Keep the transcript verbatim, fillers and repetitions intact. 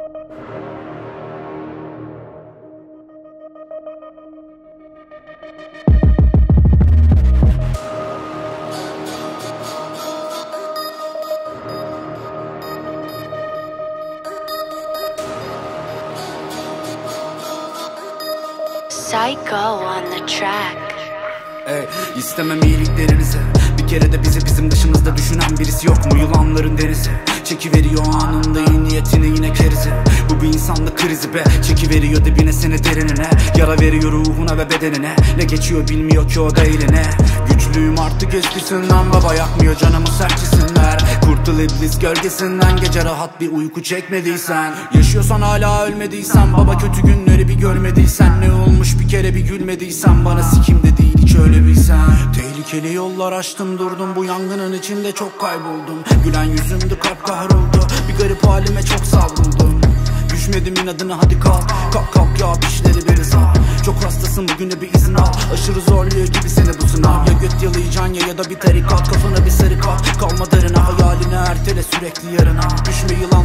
Psycho on the track. Ey, istemem iyiliklerinizi. Bir kere de bizi bizim dışımızda düşünen birisi yok mu? Yılanların denizi çekiveriyor anında iyi niyetini yine kerizi. Bu bir insanda krizi be. Çekiveriyor dibine seni derinine. Yara veriyor ruhuna ve bedenine. Ne geçiyor bilmiyor ki o da eline. Güçlüyüm artık eskisinden baba, yakmıyor canımı sertçisinler. Kurtul iblis gölgesinden, gece rahat bir uyku çekmediysen. Yaşıyorsan hala ölmediysen baba, kötü günleri bir görmediysen. Ne olmuş bir kere bir gülmediysen, bana sikim de değil hiç öyle bilsen. Tehlikeli yollar açtım durdum, bu yangının içinde çok kayboldum. Gülen yüzümdü kalp kahroldu, bir garip halime çok savruldum. Düşmedim inadına hadi kalk, kalk kalk ya pişleri beri sağ. Çok hastasın bugüne bir izin al, aşırı zorluyor gibi seni bu sınav. Ya göt yalayacaksın ya ya da bir tarikat, kafana bir sarı kat. Kalma darına, hayalini ertele sürekli yarına. Düşme yılan